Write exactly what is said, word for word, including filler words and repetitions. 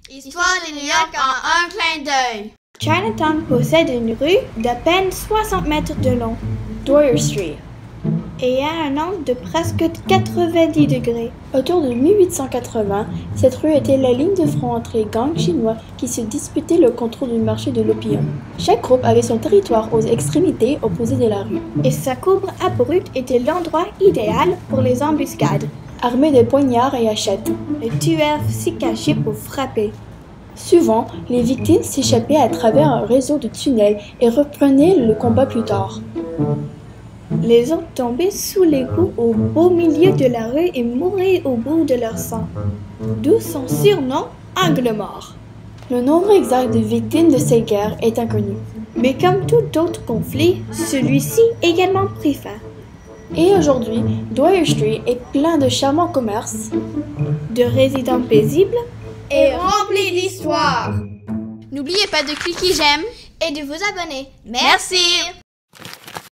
Histoire de New York en un clin d'œil. Chinatown possède une rue d'à peine soixante mètres de long, Dwyer Street, et a un angle de presque quatre-vingt-dix degrés. Autour de mille huit cent quatre-vingts, cette rue était la ligne de front entre les gangs chinois qui se disputaient le contrôle du marché de l'opium. Chaque groupe avait son territoire aux extrémités opposées de la rue, et sa courbe abrupte était l'endroit idéal pour les embuscades. Armés de poignards et hachettes, les tueurs s'y cachaient pour frapper. Souvent, les victimes s'échappaient à travers un réseau de tunnels et reprenaient le combat plus tard. Les autres tombaient sous les coups au beau milieu de la rue et mouraient au bout de leur sang. D'où son surnom, Angle mort. Le nombre exact de victimes de ces guerres est inconnu. Mais comme tout autre conflit, celui-ci également prit fin. Et aujourd'hui, Dwyer Street est plein de charmants commerces, de résidents paisibles et rempli d'histoire. N'oubliez pas de cliquer j'aime et de vous abonner. Merci.